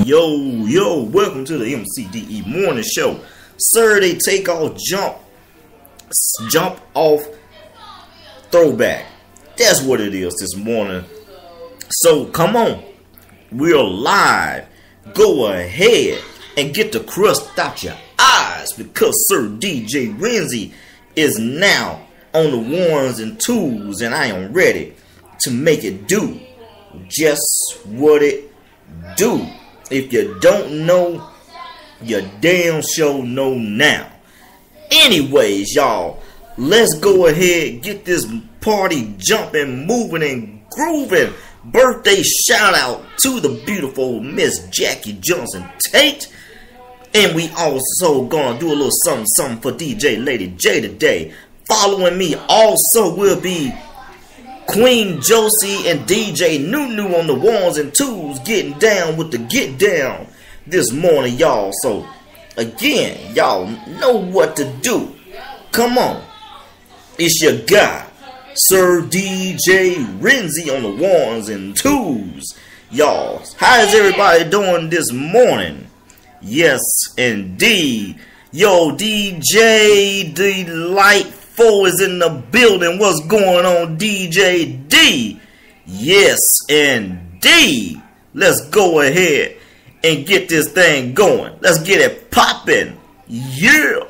Yo, welcome to the MCDE morning show. Saturday takeoff jump off throwback. That's what it is this morning. So come on, we're live. Go ahead and get the crust out your eyes, because Sir DJ Renzi is now on the ones and twos, and I am ready to make it do just what it do. If you don't know, you damn sure know now. Anyways, y'all, let's go ahead, get this party jumping, moving, and grooving. Birthday shout out to the beautiful Miss Jackie Johnson Tate. And we also gonna do a little something for DJ Lady J today. Following me also will be Queen Josie and DJ Nunu on the ones and twos, getting down with the get down this morning, y'all. So again, y'all know what to do. Come on, it's your guy, Sir DJ Renzi on the ones and twos, y'all. How is everybody doing this morning? Yes, indeed. Yo, DJ Delightful is in the building. What's going on, DJ D? Yes, indeed. Let's go ahead and get this thing going. Let's get it popping. Yeah.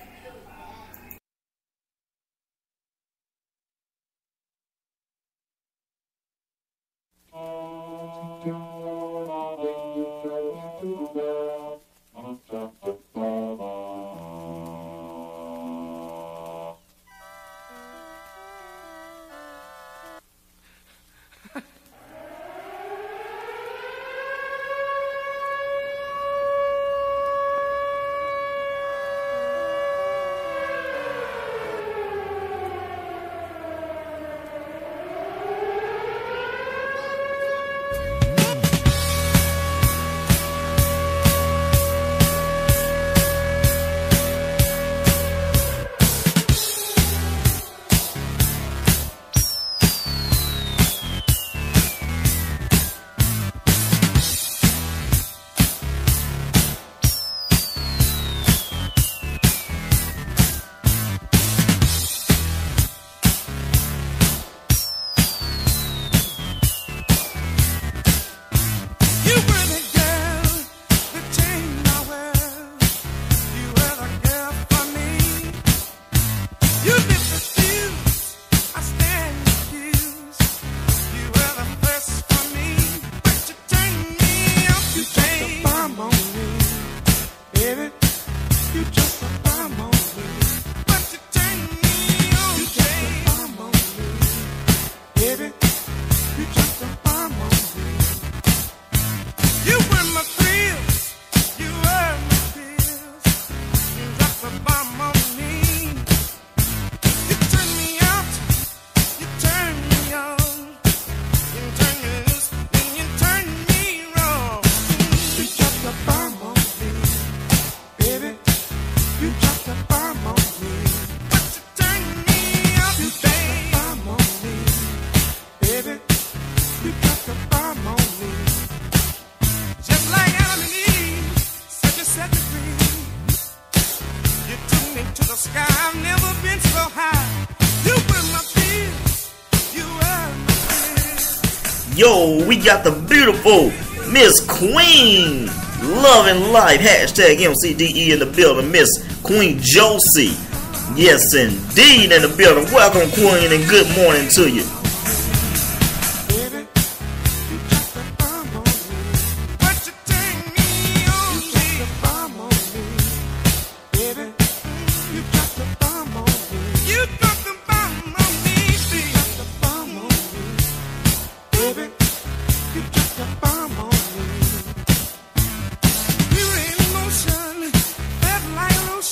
Yo, we got the beautiful Miss Queen Loving Life, hashtag MCDE in the building, Miss Queen Josie. Yes, indeed, in the building. Welcome, Queen, and good morning to you.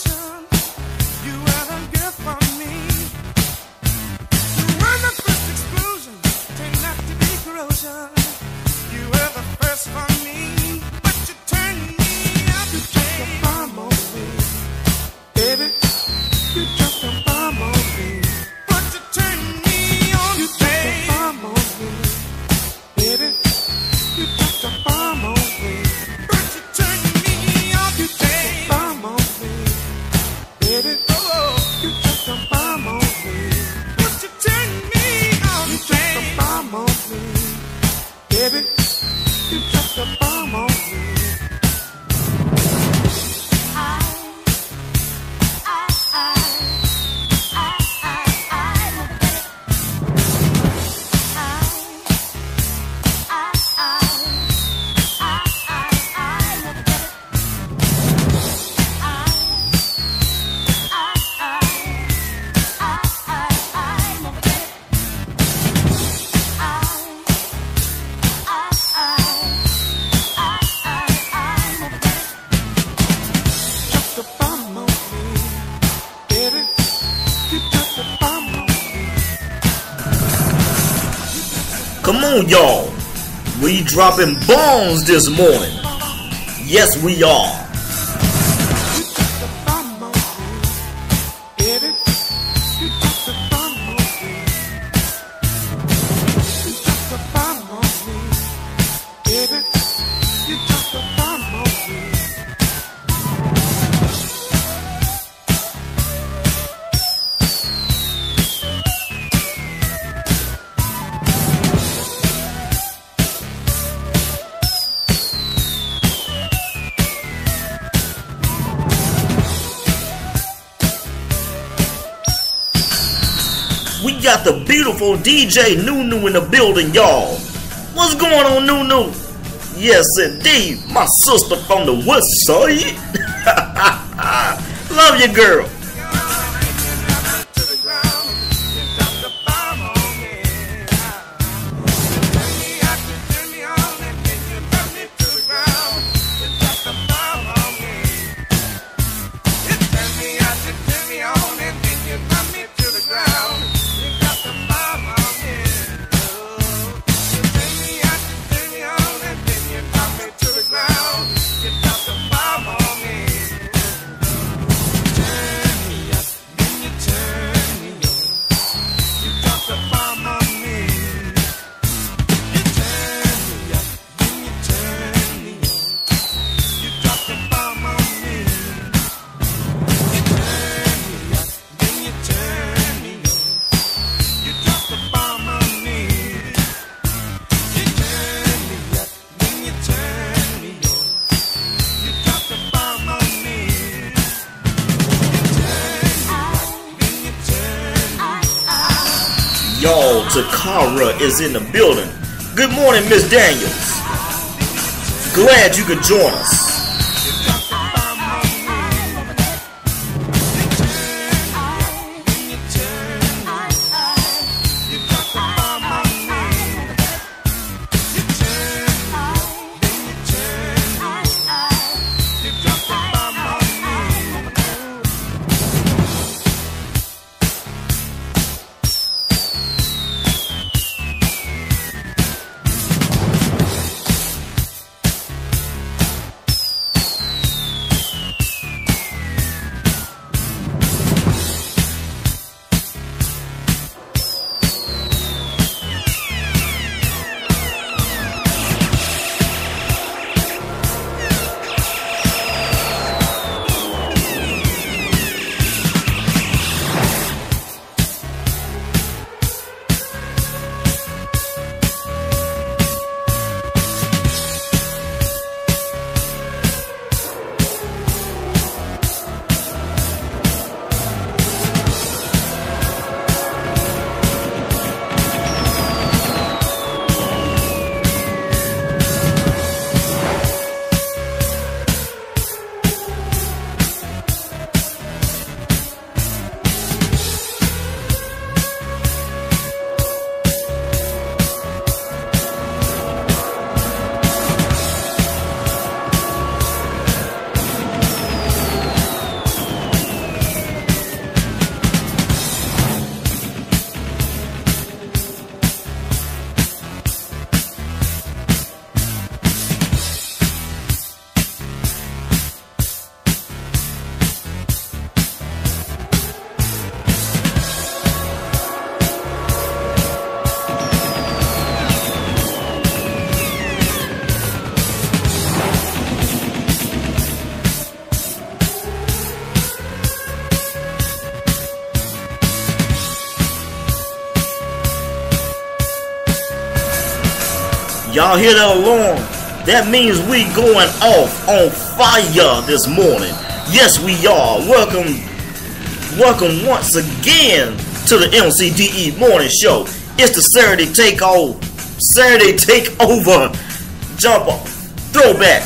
You were the gift for me. You were the first Come on, y'all. We dropping bombs this morning. Yes, we are. We got the beautiful DJ Nunu in the building, y'all. What's going on, Nunu? Yes, indeed. My sister from the west side. Love you, girl. Y'all, Takara is in the building. Good morning, Miss Daniels. Glad you could join us. Y'all hear that alarm? That means we going off on fire this morning. Yes, we are. Welcome once again to the MCDE morning show. It's the Saturday Takeover jump off throwback.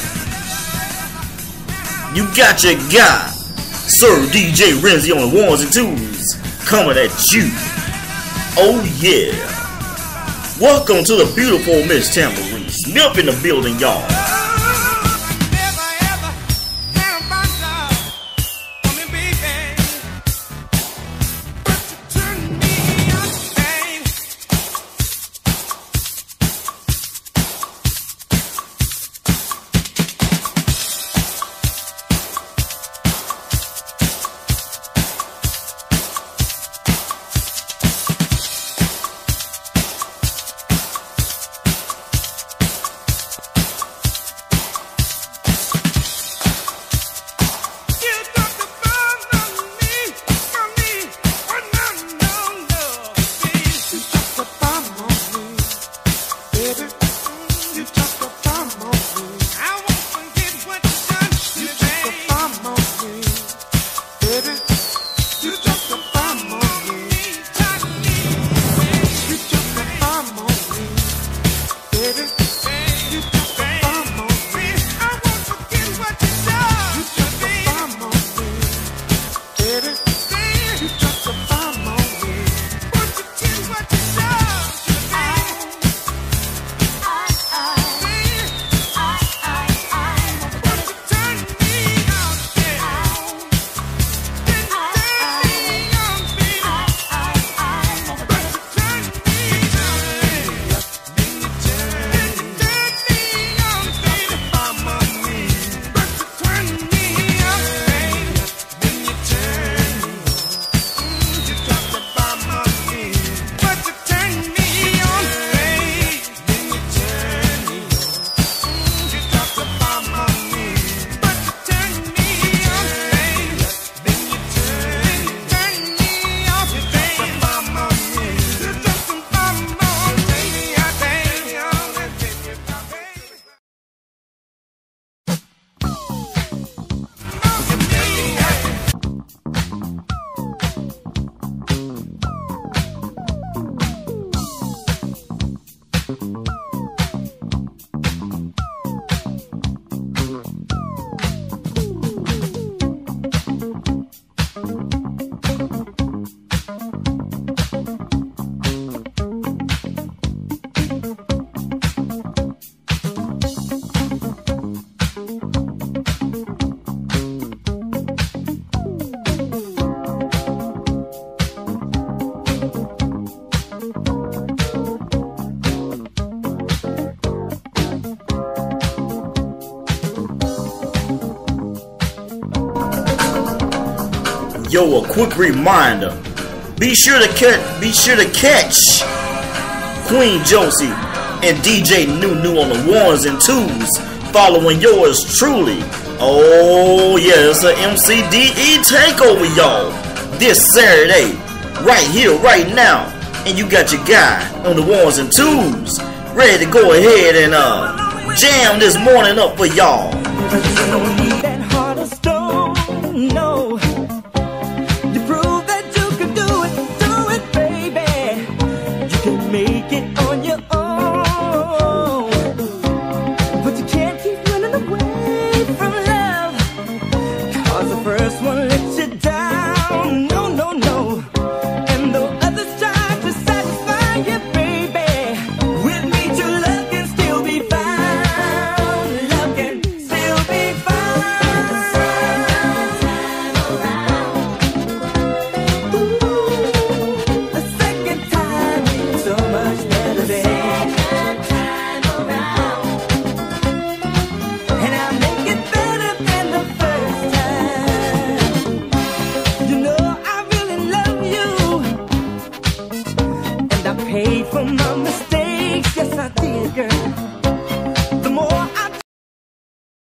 You got your guy, Sir DJ Renzi on the ones and twos, coming at you. Oh yeah. Welcome to the beautiful Miss Tambourine Smith in the building, y'all. Yo, a quick reminder. Be sure to catch Queen Josie and DJ Nunu on the ones and twos, following yours truly. Oh yeah, it's a MCDE takeover, y'all. This Saturday, right here, right now. And you got your guy on the ones and twos, ready to go ahead and jam this morning up for y'all.